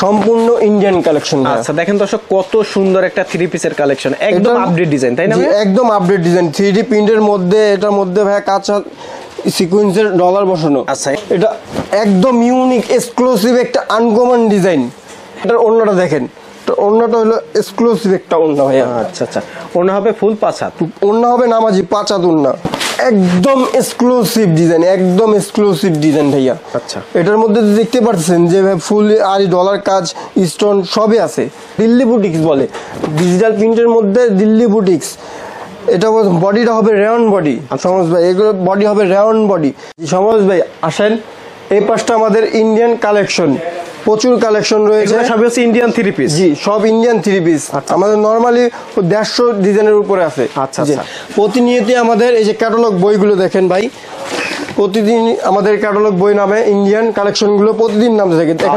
সম্পূর্ণ Indian collection. আচ্ছা দেখেন দর্শক কত সুন্দর একটা থ্রি পিসের কালেকশন, একদম আপডেট ডিজাইন, তাই না? একদম আপডেট ডিজাইন, 3D প্রিন্টের মধ্যে, এটার মধ্যে ভাই কাঁচা সিকোয়েন্সের ডলার বসানো। আচ্ছা এটা একদম ইউনিক এক্সক্লুসিভ একটা আনকমন ডিজাইন। এটার ওন্নাটা দেখেন, ওন্নাটা হলো এক্সক্লুসিভ একটা ওন্না ভাইয়া। আচ্ছা আচ্ছা, ওন্না হবে ফুল পাঁচাত, ওন্না হবে নামাজি পাঁচাত ওন্না, একদম এক্সক্লুসিভ ডিজাইন, একদম এক্সক্লুসিভ ডিজাইন ভাইয়া। আচ্ছা এটার মধ্যে দেখতে পাচ্ছেন যে ফুল আরি ডলার কাজ, স্টোন সবই আছে। দিল্লি বুটিক্স বলে, ডিজিটাল প্রিন্টের মধ্যে দিল্লি বুটিক্স। এটা বডিটা হবে রাউন্ড বডি। সমাজ ভাই এগুলো বডি হবে রাউন্ড বডি। সমাজ ভাই আসেন, এই পাশটা আমাদের ইন্ডিয়ান কালেকশন, প্রচুর কালেকশন রয়েছে, সবই হচ্ছে ইন্ডিয়ান থ্রি পিস। জি সব ইন্ডিয়ান থ্রি পিস। আমাদের নরমালি 150 ডিজাইনের উপরে আছে। আচ্ছা আচ্ছা, প্রতিনিয়ত আমাদের এই যে ক্যাটালগ বইগুলো দেখেন ভাই, প্রতিদিন আমাদের ক্যাটালগ বই নামে ইন্ডিয়ান কালেকশন গুলো প্রতিদিন নামতে থাকে। এখন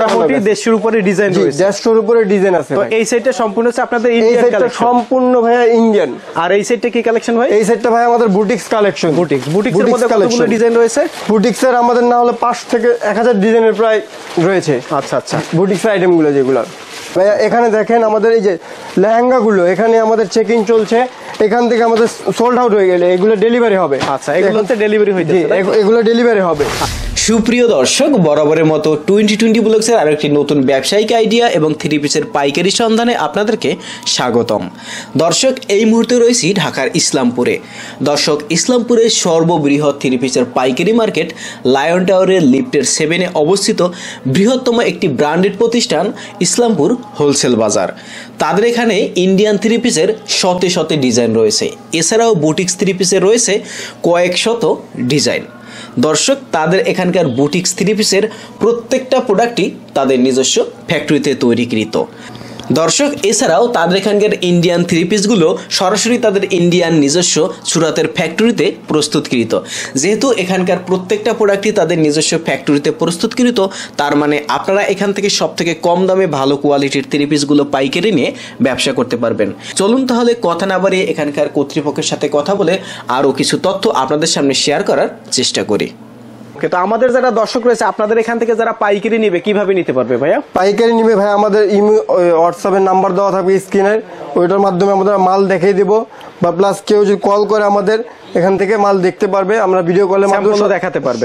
150 উপরে ডিজাইন রয়েছে, 150 উপরে ডিজাইন আছে। তো এই সাইডটা সম্পূর্ণ হচ্ছে আপনাদের ইন্ডিয়ান কালেকশন, সম্পূর্ণ ভাইয়া ইন্ডিয়ান। আর এই সাইডটা কি কালেকশন ভাই? এই সাইডটা ভাই আমাদের বুটিক্স কালেকশন। বুটিক্সের মধ্যে কতগুলো ডিজাইন রয়েছে? বুটিক্সের আমাদের না হলে 5 থেকে 1000 ডিজাইনের প্রায় রয়েছে। আচ্ছা আচ্ছা, বুটিক্স আইটেম গুলো যেগুলো ভাইয়া এখানে দেখেন, আমাদের এই যে লেহেঙ্গা গুলো এখানে আমাদের চেকিং চলছে, এখান থেকে আমাদের সোল্ড আউট হয়ে গেলে এগুলো ডেলিভারি হবে। আচ্ছা, এগুলোতে ডেলিভারি হয়ে যাবে, এগুলো ডেলিভারি হবে। সুপ্রিয় দর্শক, বরাবরের মতো 2020 ব্লগসের আরেকটি নতুন ব্যবসায়িক আইডিয়া এবং থ্রি পিসের পাইকারি সন্ধানে আপনাদেরকে স্বাগতম। দর্শক, এই মুহূর্তে রয়েছি ঢাকার ইসলামপুরে। দর্শক, ইসলামপুরের সর্ববৃহৎ থ্রি পিসের পাইকারি মার্কেট লায়ন টাওয়ারের লিফটের 7-এ অবস্থিত বৃহত্তম একটি ব্র্যান্ডেড প্রতিষ্ঠান ইসলামপুর হোলসেল বাজার। তাদের এখানে ইন্ডিয়ান থ্রি পিসের শতে শতে ডিজাইন রয়েছে, এছাড়াও বুটিক্স থ্রি পিসের রয়েছে কয়েক শত ডিজাইন। দর্শক, তাদের এখানকার বুটিক্স থ্রি পিসের প্রত্যেকটা প্রোডাক্টই তাদের নিজস্ব ফ্যাক্টরিতে তৈরিকৃত। দর্শক, এছাড়াও তাদের এখানকার ইন্ডিয়ান থ্রি পিসগুলো সরাসরি তাদের ইন্ডিয়ান নিজস্ব সুরাতের ফ্যাক্টরিতে প্রস্তুতকৃত। যেহেতু এখানকার প্রত্যেকটা প্রোডাক্টই তাদের নিজস্ব ফ্যাক্টরিতে প্রস্তুতকৃত, তার মানে আপনারা এখান থেকে সব থেকে কম দামে ভালো কোয়ালিটির থ্রি পিসগুলো পাইকারি নিয়ে ব্যবসা করতে পারবেন। চলুন তাহলে কথা না বাড়িয়ে এখানকার কর্তৃপক্ষের সাথে কথা বলে আরও কিছু তথ্য আপনাদের সামনে শেয়ার করার চেষ্টা করি। তো আমাদের যারা দর্শক রয়েছে, আপনাদের এখান থেকে যারা পাইকারি নিবে কিভাবে নিতে পারবে ভাইয়া? পাইকারি নিবে ভাই আমাদের হোয়াটসঅ্যাপের নাম্বার দেওয়া থাকবে স্ক্রিনের, ওইটার মাধ্যমে আমাদের মাল দেখিয়ে দেবো, বা প্লাস কেউ যদি কল করে আমাদের এখান থেকে মাল দেখতে পারবে, আমরা ভিডিও কলের মাধ্যমে দেখাতে পারবেন,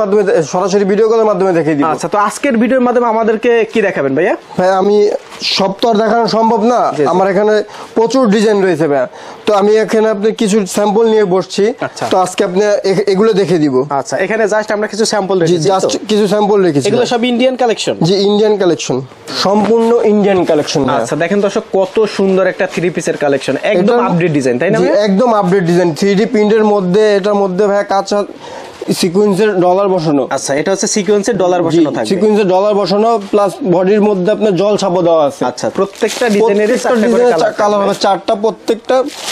সরাসরি ভিডিও কলের মাধ্যমে দেখিয়ে দিব। আচ্ছা, তো আজকের ভিডিওর মাধ্যমে আমাদেরকে কি দেখাবেন ভাইয়া? ভাই আমি সব তো আর দেখানো সম্ভব না, আমার এখানে প্রচুর ডিজাইন রয়েছে ভাইয়া, তো আমি এখানে আপনি কিছু স্যাম্পল নিয়ে বসছি। তো আজকে আপনি এগুলো দেখে দিব। আচ্ছা, এখানে জাস্ট আমরা কিছু স্যাম্পল রেখেছি, জাস্ট কিছু স্যাম্পল রেখেছি। এগুলো সব ইন্ডিয়ান কালেকশন? জি ইন্ডিয়ান কালেকশন, সম্পূর্ণ ইন্ডিয়ান কালেকশন। আচ্ছা দেখেন দর্শক, কত সুন্দর একটা থ্রি পিসের কালেকশন, একদম আপডেট ডিজাইন, তাই না? একদম আপডেট ডিজাইন, 3D প্রিন্টের মধ্যে, এটার মধ্যে ভাই কাঁচা সিকোয়েন্সের ডলার বসানো। আচ্ছা, এটা হচ্ছে সিকোয়েন্সের ডলার বসানো থাকবে, সিকোয়েন্সের ডলার বসানো, প্লাস বডির মধ্যে আপনার জল ছাপও দেওয়া আছে। আচ্ছা, প্রত্যেকটা ডিজাইনের কালার হবে 4টা, প্রত্যেকটা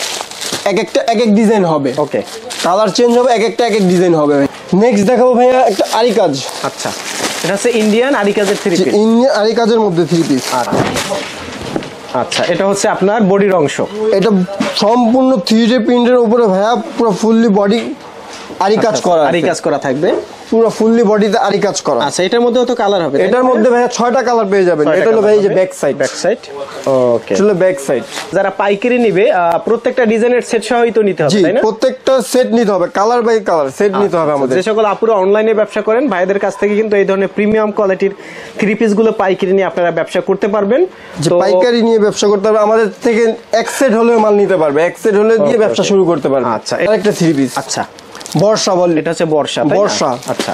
এক এক ডিজাইন হবে। ওকে, কালার চেঞ্জ হবে, এক এক ডিজাইন হবে। নেক্সট দেখাবো ভাইয়া একটা আরি কাজ। আচ্ছা, এটা হচ্ছে ইন্ডিয়ান আরি কাজের থ্রি পিস, ইন্ডিয়ান আরি কাজের মধ্যে থ্রি পিস। আচ্ছা, এটা হচ্ছে আপনার বডির অংশ, এটা সম্পূর্ণ 3D প্রিন্টের উপরে ভাইয়া পুরো ফুললি বডি আরি কাজ করা, আরি কাজ করা থাকবে, পুরো ফুললি বডিতে আরি কাজ করা। আচ্ছা, এটার মধ্যে তো কালার হবে, এটার মধ্যে ভাইয়া 6টা কালার পেয়ে যাবেন। এটা হলো ভাই এই যে ব্যাক সাইড, ওকে, চলো ব্যাক সাইড। যারা পাইকারি নিবে প্রত্যেকটা ডিজাইনের সেট সহই তো নিতে হবে, তাই না? প্রত্যেকটা সেট নিতে হবে, কালার বাই কালার সেট নিতে হবে আমাদের। যে সকল আপুরা অনলাইনে ব্যবসা করেন, ভাইদের কাছ থেকে কিন্তু এই ধরনের প্রিমিয়াম কোয়ালিটির থ্রি পিস গুলো পাইকারি নিয়ে আপনারা ব্যবসা করতে পারবেন। তো পাইকারি নিয়ে ব্যবসা করতে হবে, আমাদের থেকে এক সেট হলেও মাল নিতে পারবে, এক সেট হলে দিয়ে ব্যবসা শুরু করতে পারবে। আচ্ছা, একটা থ্রি পিস। আচ্ছা, বর্ষা বল, এটা হচ্ছে বর্ষা। আচ্ছা,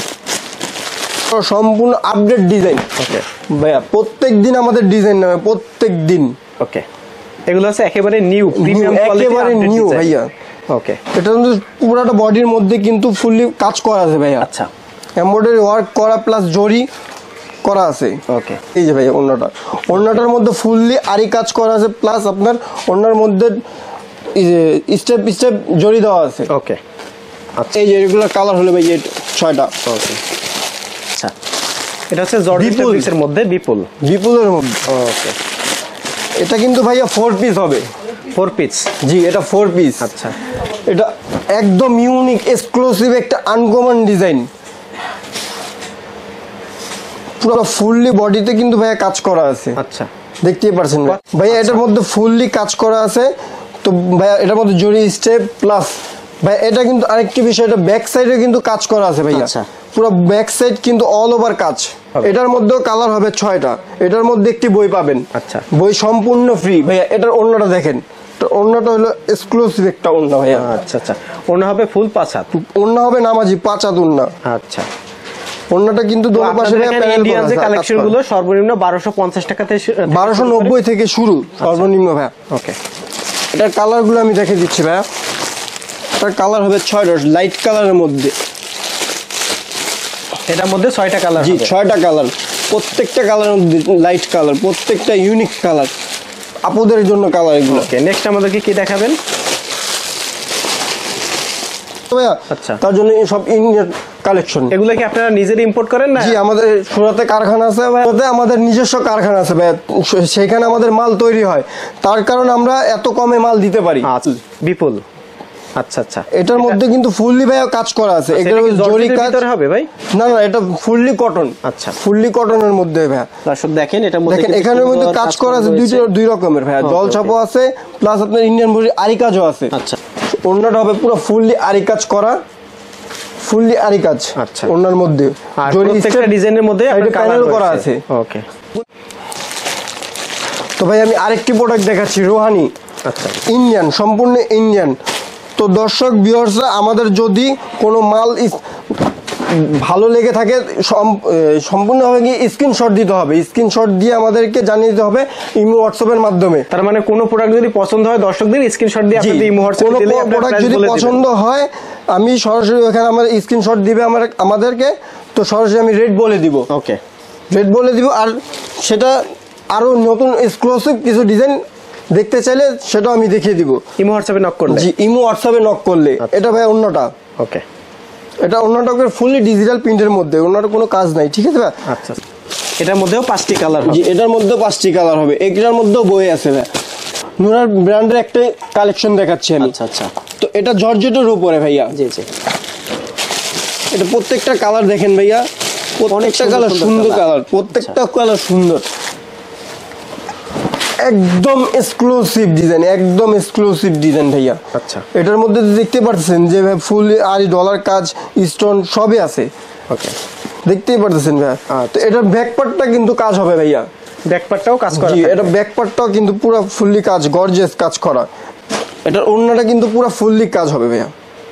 সম্পূর্ণ আপডেট ডিজাইন। ওকে ভাইয়া, প্রত্যেকদিন আমাদের ডিজাইন নামে, প্রত্যেকদিন। ওকে, এগুলো হচ্ছে একেবারে নিউ, প্রিমিয়াম কোয়ালিটি, একেবারে নিউ ভাইয়া। ওকে, এটা কিন্তু পুরোটা বডির মধ্যে কিন্তু ফুললি কাজ করা আছে ভাইয়া। আচ্ছা, এমব্রয়ডারি ওয়ার্ক করা প্লাস জরি করা আছে। ওকে, এই যে ভাইয়া ওন্নাটার মধ্যে ফুললি আরি কাজ করা আছে, প্লাস আপনার ওন্নার মধ্যে স্টেপ স্টেপ জড়ি দেওয়া আছে। ওকে, আচ্ছা, এই যে রেগুলার কালার হলো ভাই 6টা। ওকে, আচ্ছা, এটা হচ্ছে জর্জেট ফেব্রিক্সের মধ্যে বিপুলের মধ্যে। ওকে, এটা কিন্তু ভাইয়া 4 পিস হবে। 4 পিস? জি, এটা 4 পিস। আচ্ছা, এটা একদম ইউনিক এক্সক্লুসিভ একটা আনকমন ডিজাইন, পুরো ফুললি বডিতে কিন্তু ভাইয়া কাজ করা আছে। আচ্ছা, দেখতেই পারছেন ভাইয়া, এটার মধ্যে ফুললি কাজ করা আছে। তো ভাইয়া এটার মধ্যে জরি স্টেপ প্লাস ভাই এটা কিন্তু আরেকটি বিষয়, এটা ব্যাক সাইডে কিন্তু কাজ করা আছে ভাইয়া। আচ্ছা, পুরো ব্যাক সাইড কিন্তু অল ওভার কাজ। এটার মধ্যেও কালার হবে 6টা। এটার মধ্যে একটি বই পাবেন। আচ্ছা, বই সম্পূর্ণ ফ্রি ভাইয়া। এটার ওড়নাটা দেখেন, তো ওড়নাটা হলো এক্সক্লুসিভ একটা ওড়না ভাইয়া। আচ্ছা আচ্ছা, ওড়না হবে ফুল 5 হাত। ওড়না হবে নামাজি 5 হাত ওড়না। আচ্ছা, ওড়নাটা কিন্তু দোনো পাশে ইন্ডিয়ান যে কালেকশন গুলো সর্বনিম্ন 1250 টাকা থেকে 1290 থেকে শুরু সর্বনিম্ন ভাইয়া। ওকে, এটার কালার গুলো আমি দেখে দিচ্ছি ভাইয়া। এটার কালার হবে 6টা লাইট কালারের মধ্যে। এটার মধ্যে 6টা কালার। জি, 6টা কালার, প্রত্যেকটা কালারের মধ্যে লাইট কালার, প্রত্যেকটা ইউনিক কালার, আপুদের জন্য কালার এগুলো। ওকে, নেক্সট আমাদেরকে কি দেখাবেন ভাইয়া? আচ্ছা, তার জন্য সব ইন্ডিয়ান কালেকশন। এগুলো কি আপনারা নিজেরা ইম্পোর্ট করেন না? জি, আমাদের সুরাতে কারখানা আছে ভাই, আমাদের নিজস্ব কারখানা আছে ভাই, সেখানে আমাদের মাল তৈরি হয়, তার কারণে আমরা এত কমে মাল দিতে পারি। আচ্ছা, বিপুল। আচ্ছা আচ্ছা, এটার মধ্যে কিন্তু ফুললি ভাইয়া কাজ করা আছে। এগুলো জরি কাজ হবে ভাই? না না, এটা ফুললি কটন। আচ্ছা, ফুললি কটনের মধ্যে ভাইয়া। দর্শক দেখেন, এটার মধ্যে দেখেন এখানের মধ্যে কাজ করা আছে দুই রকমের ভাইয়া। জল ছাপও আছে প্লাস আপনার ইন্ডিয়ান বডি আরি কাজও আছে। আচ্ছা, ওড়নাটা হবে পুরো ফুললি আরি কাজ করা, ফুললি আরি কাজ। আচ্ছা, ওড়নার মধ্যে জরি প্রত্যেকটা ডিজাইনের মধ্যে আপনার প্যানেল করা আছে। ওকে, তো ভাই আমি আরেকটি প্রোডাক্ট দেখাচ্ছি, রোহানি। আচ্ছা, ইন্ডিয়ান, সম্পূর্ণ ইন্ডিয়ান। তো দর্শক ভিউয়ার্সরা, আমাদের যদি কোনো মাল ভালো লেগে থাকে সম্পূর্ণভাবে গিয়ে স্ক্রিনশট দিতে হবে। স্ক্রিনশট দিয়ে আমাদেরকে জানিয়ে দিতে হবে ইমো হোয়াটসঅ্যাপের মাধ্যমে। তার মানে কোনো প্রোডাক্ট যদি পছন্দ হয় দর্শকদের স্ক্রিনশট দিয়ে আপনাদের ইমো হোয়াটসঅ্যাপে দিলে কোনো প্রোডাক্ট যদি পছন্দ হয় আমি সরাসরি ওখানে আমার স্ক্রিনশট দিবে আমাদেরকে, তো সরাসরি আমি রেট বলে দিব। ওকে, রেট বলে দিব। আর সেটা আরো নতুন এক্সক্লুসিভ কিছু ডিজাইন দেখতে চাইলে সেটাও আমি দেখিয়ে দিব ইমো হোয়াটসঅ্যাপে নক করলে। জি, ইমো হোয়াটসঅ্যাপে নক করলে। এটা ভাই অন্যটা। ওকে, এটা অন্যটা ফুললি ডিজিটাল প্রিন্টের মধ্যে, অন্যটা কোনো কাজ নাই, ঠিক আছে ভাই? আচ্ছা, এটার মধ্যেও 5টি কালার হবে। জি, এটার মধ্যেও 5টি কালার হবে। এটার মধ্যেও বই আছে ভাই। নুরার ব্র্যান্ডের একটা কালেকশন দেখাচ্ছি আমি। আচ্ছা আচ্ছা, তো এটা জর্জেটের উপরে ভাইয়া। জি জি, এটা প্রত্যেকটা কালার দেখেন ভাইয়া, প্রত্যেকটা কালার সুন্দর কালার, প্রত্যেকটা কালার সুন্দর, একদম এক্সক্লুসিভ ডিজাইন, একদম এক্সক্লুসিভ ডিজাইন ভাইয়া। আচ্ছা, এটার মধ্যে দেখতে পাচ্ছেন যে ফুল আরি ডলার কাজ, স্টোন সবই আছে। ওকে, দেখতেই পারতেছেন ভাইয়া। তো এটার ব্যাক পার্টটা কিন্তু কাজ হবে ভাইয়া। ব্যাক পার্টটাও কাজ করা। জি, এটা ব্যাক পার্টটাও কিন্তু পুরো ফুললি কাজ, গর্জিয়াস কাজ করা। এটার ওড়নাটা কিন্তু পুরো ফুললি কাজ হবে ভাইয়া।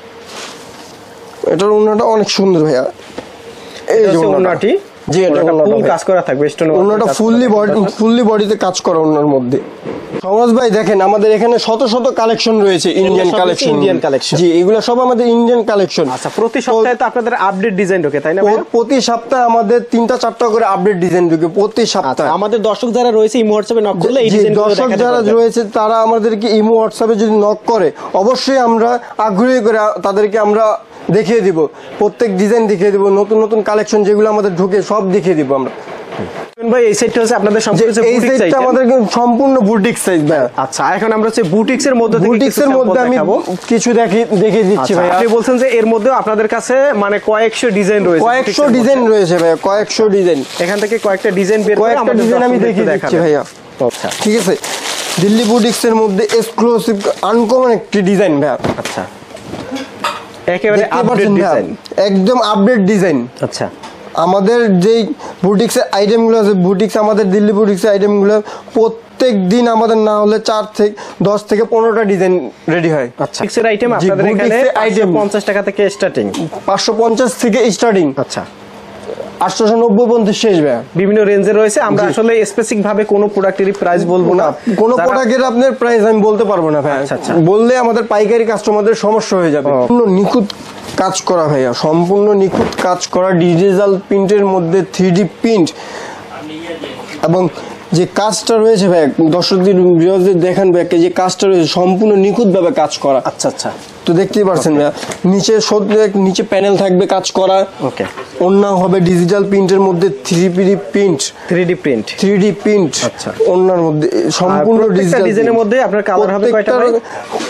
এটার ওড়নাটা অনেক সুন্দর ভাইয়া। এই যে ওড়নাটি, জি, এটা ফুল কাজ করা থাকবে। ওড়নাটা ফুললি বডিতে কাজ করা ওড়নার মধ্যে। সমাজ ভাই দেখেন, আমাদের এখানে শত শত কালেকশন রয়েছে, ইন্ডিয়ান কালেকশন। জি, এগুলো সব আমাদের ইন্ডিয়ান কালেকশন। আচ্ছা, প্রতি সপ্তাহে তো আপনাদের আপডেট ডিজাইন ঢোকে, তাই না? প্রতি সপ্তাহে আমাদের 3টা-4টা করে আপডেট ডিজাইন ঢোকে প্রতি সপ্তাহে। আমাদের দর্শক যারা রয়েছে ইমো হোয়াটসঅ্যাপে নক করলে এই দর্শক যারা রয়েছে তারা আমাদেরকে ইমো হোয়াটসঅ্যাপে যদি নক করে, অবশ্যই আমরা আগ্রহী করে তাদেরকে আমরা দেখিয়ে দিব, প্রত্যেক ডিজাইন দেখিয়ে দিব, নতুন নতুন কালেকশন যেগুলো আমাদের ঢুকে সব দেখিয়ে দিব আমরা। ভাই এই সাইডটা হচ্ছে আপনাদের সম্পূর্ণ এই সাইডটা আমাদের সম্পূর্ণ বুটিক সাইজ ভাই। আচ্ছা, এখন আমরা হচ্ছে বুটিক্সের মধ্যে আমি কিছু দেখিয়ে দিচ্ছি ভাই। আপনি বলছেন যে এর মধ্যে আপনাদের কাছে মানে কয়েকশো ডিজাইন রয়েছে। কয়েকশো ডিজাইন রয়েছে ভাই, কয়েকশো ডিজাইন। এখান থেকে কয়েকটা ডিজাইন বের করে কয়েকটা ডিজাইন আমি দেখিয়ে দিচ্ছি ভাইয়া। আচ্ছা, ঠিক আছে, দিল্লি বুটিক্সের মধ্যে এক্সক্লুসিভ আনকমন একটি ডিজাইন ভাইয়া। আচ্ছা, একেবারে আপডেট ডিজাইন, একদম আপডেট ডিজাইন। আচ্ছা, আমাদের যেই বুটিক্সের আইটেমগুলো আছে, আমাদের দিল্লি বুটিক্সের আইটেমগুলো প্রত্যেক দিন আমাদের না হলে 10 থেকে 15টা ডিজাইন রেডি হয়। আচ্ছা, বুটিক্সের আইটেম আপনাদের এখানে 550 টাকা থেকে স্টার্টিং, 550 থেকে স্টার্টিং। আচ্ছা, 890 পর্যন্ত শেষ ভাই। বিভিন্ন রেঞ্জে রয়েছে। আমরা আসলে স্পেসিফিক ভাবে কোনো প্রোডাক্টের প্রাইস বলবো না, কোনো প্রোডাক্টের আপনার প্রাইস আমি বলতে পারবো না ভাই। বললে আমাদের পাইকারি কাস্টমারদের সমস্যা হয়ে যাবে। নিখুঁত কাজ করা ভাইয়া, সম্পূর্ণ নিখুঁত কাজ করা ডিজিটাল প্রিন্টের মধ্যে 3D প্রিন্ট, এবং যে কাজটা রয়েছে ভাই দর্শকদের দেখান ভাই, যে কাজটা রয়েছে সম্পূর্ণ নিখুঁত ভাবে কাজ করা। আচ্ছা আচ্ছা, তো দেখতেই পারছেন ভাইয়া, নিচে প্যানেল থাকবে কাজ করা। ওকে, ওড়না হবে ডিজিটাল প্রিন্টের মধ্যে 3D প্রিন্ট। আচ্ছা, ওড়নার মধ্যে সম্পূর্ণ ডিজিটাল ডিজাইনের মধ্যে আপনার কালার হবে কয়টা ভাই?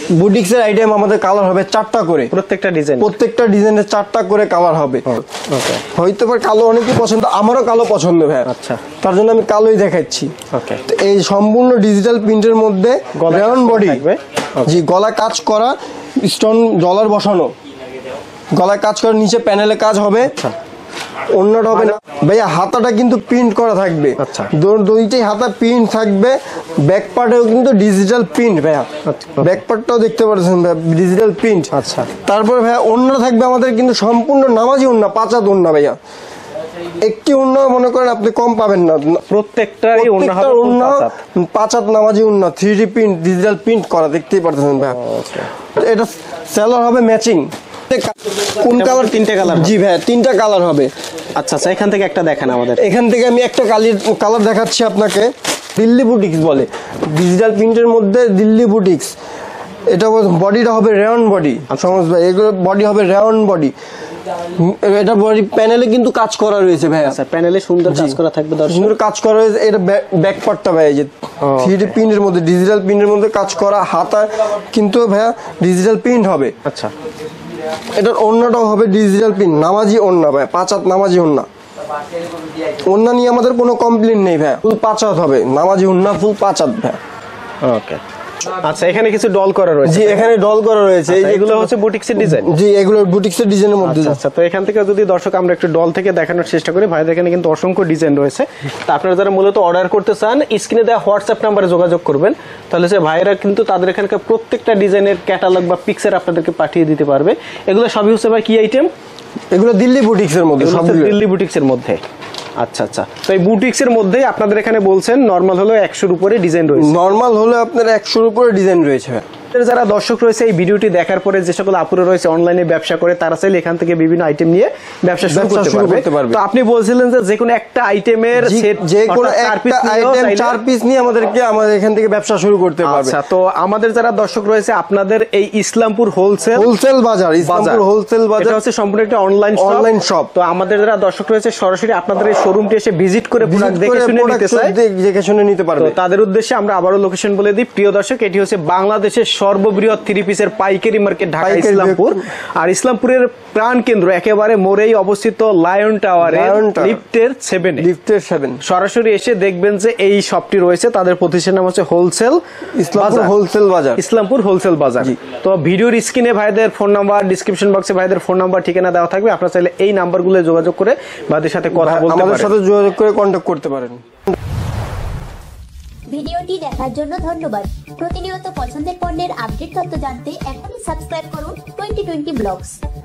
বুটিক্সের আইটেম আমাদের কালার হবে 4টা করে, প্রত্যেকটা ডিজাইনের 4টা করে কালার হবে। ওকে, হয়তো বা কালো অনেকই পছন্দ, আমারও কালো পছন্দ ভাই। আচ্ছা, তার জন্য আমি কালোই দেখাচ্ছি। ওকে, তো এই সম্পূর্ণ ডিজিটাল প্রিন্টের মধ্যে রাউন্ড বডি, জি গলা কাজ করা, স্টোন ডলার বসানো, গলায় কাজ করা, নিচে প্যানেলে কাজ হবে। অন্যটা হবে না ভাইয়া, হাতাটা কিন্তু প্রিন্ট করা থাকবে। আচ্ছা, দুইটাই হাতা প্রিন্ট থাকবে। ব্যাক পার্টেও কিন্তু ডিজিটাল প্রিন্ট ভাইয়া, ব্যাক পার্টটাও দেখতে পাচ্ছেন ভাইয়া, ডিজিটাল প্রিন্ট। আচ্ছা, তারপরে ভাইয়া ওন্না থাকবে আমাদের কিন্তু সম্পূর্ণ নামাজি ওন্না, 5 হাত ওন্না ভাইয়া। একটি ওন্না মনে করেন আপনি কম পাবেন না, প্রত্যেকটারই ওন্না হবে 5 হাত নামাজি ওন্না, 3D প্রিন্ট, ডিজিটাল প্রিন্ট করা, দেখতেই পাচ্ছেন ভাইয়া। এটা সেলার হবে ম্যাচিং। কোন কালার? 3টে কালার। জি ভাই, 3টা কালার হবে। আচ্ছা আচ্ছা, এখান থেকে একটা দেখান আমাদের। এখান থেকে আমি একটা কালার দেখাচ্ছি আপনাকে। দিল্লি বুটিক্স বলে, ডিজিটাল প্রিন্টের মধ্যে দিল্লি বুটিক্স। এটা বডিটা হবে রাউন্ড বডি, সমঝ ভাই, এগুলো বডি হবে রাউন্ড বডি। এটা বডি প্যানেলে কিন্তু কাজ করা রয়েছে ভাইয়া। আচ্ছা, প্যানেলে সুন্দর কাজ করা থাকবে, সুন্দর কাজ করা রয়েছে। এটা ব্যাক পার্টটা ভাই, এই যে 3D প্রিন্টের মধ্যে, ডিজিটাল প্রিন্টের মধ্যে কাজ করা, হাতা কিন্তু ভাইয়া ডিজিটাল প্রিন্ট হবে। আচ্ছা, এটার ওন্নাটাও হবে ডিজিটাল প্রিন্ট, নামাজি ওন্না ভাই, 5 হাত নামাজি ওন্না। ওন্না নিয়ে আমাদের কোনো কমপ্লেইন নেই ভাই, ফুল 5 হাত হবে, নামাজি ওন্না ফুল 5 হাত ভাই। ওকে, আচ্ছা, এখানে কিছু ডল করা রয়েছে। জি, এখানে ডল করা রয়েছে। এগুলো হচ্ছে বুটিক্সের ডিজাইন। জি, এগুলো বুটিক্সের ডিজাইনের মধ্যে। আচ্ছা, তো এখান থেকে যদি দর্শক আমরা একটু ডল থেকে দেখানোর চেষ্টা করি, ভাইদের এখানে কিন্তু অসংখ্য ডিজাইন রয়েছে। তা আপনারা যারা মূলত অর্ডার করতে চান, স্ক্রিনে দেওয়া হোয়াটসঅ্যাপ নাম্বারে যোগাযোগ করবেন, তাহলে সে ভাইরা কিন্তু তাদের এখানকার প্রত্যেকটা ডিজাইনের ক্যাটালগ বা পিকচার আপনাদেরকে পাঠিয়ে দিতে পারবে। এগুলো সবই হচ্ছে ভাই কি আইটেম? এগুলো দিল্লি বুটিক্সের মধ্যে, সবগুলো দিল্লি বুটিক্সের মধ্যে। আচ্ছা আচ্ছা, তো এই বুটিক্সের মধ্যে আপনাদের এখানে বলছেন নরমাল হলো 100-র উপরে ডিজাইন রয়েছে। নরমাল হলো আপনার 100-র উপরে ডিজাইন রয়েছে। যারা দর্শক রয়েছে এই ভিডিওটি দেখার পরে যে সকল আপুরা রয়েছে অনলাইনে ব্যবসা করে, তারা চাইলে এখান থেকে বিভিন্ন আইটেম নিয়ে ব্যবসা শুরু করতে পারবে। তো আপনি বলছিলেন যে কোনো একটা আইটেমের সেট, যে কোনো একটা আইটেম 4 পিস নিয়ে আমাদের এখান থেকে ব্যবসা শুরু করতে পারবে। আচ্ছা, তো আমাদের যারা দর্শক রয়েছে, আপনাদের এই ইসলামপুর হোলসেল বাজার, ইসলামপুর হোলসেল বাজার, এটা হচ্ছে সম্পূর্ণ একটা অনলাইন শপ। তো আমাদের যারা দর্শক রয়েছে সরাসরি আপনাদের এই শোরুমটি এসে ভিজিট করে প্রোডাক্ট দেখে শুনে নিতে পারবে। তো তাদের উদ্দেশ্যে আমরা আবারও লোকেশন বলে দিই। প্রিয় দর্শক, এটি হচ্ছে বাংলাদেশের সর্ববৃহৎ 3 পিসের পাইকারি মার্কেট, ঢাকা ইসলামপুর। আর ইসলামপুরের প্রাণ কেন্দ্র একেবারে মোড়েই অবস্থিত লায়ন টাওয়ারে, লিফটের 7। সরাসরি এসে দেখবেন যে এই শপটি রয়েছে। তাদের প্রতিষ্ঠান নাম হচ্ছে হোলসেল, ইসলামপুর হোলসেল বাজার। তো ভিডিওর স্ক্রিনে ভাইদের ফোন নাম্বার, ডিসক্রিপশন বক্সে ভাইদের ফোন নাম্বার, ঠিকানা দেওয়া থাকবে। আপনারা চাইলে এই নাম্বারগুলো যোগাযোগ করে ভাইদের সাথে কথা বলতে পারেন, আমাদের সাথে যোগাযোগ করে কন্টাক্ট করতে পারেন। ভিডিওটি দেখার জন্য ধন্যবাদ। প্রতিনিয়ত পছন্দের পণ্যের আপডেট তথ্য জানতে এখনই সাবস্ক্রাইব করুন 2020 ব্লগস।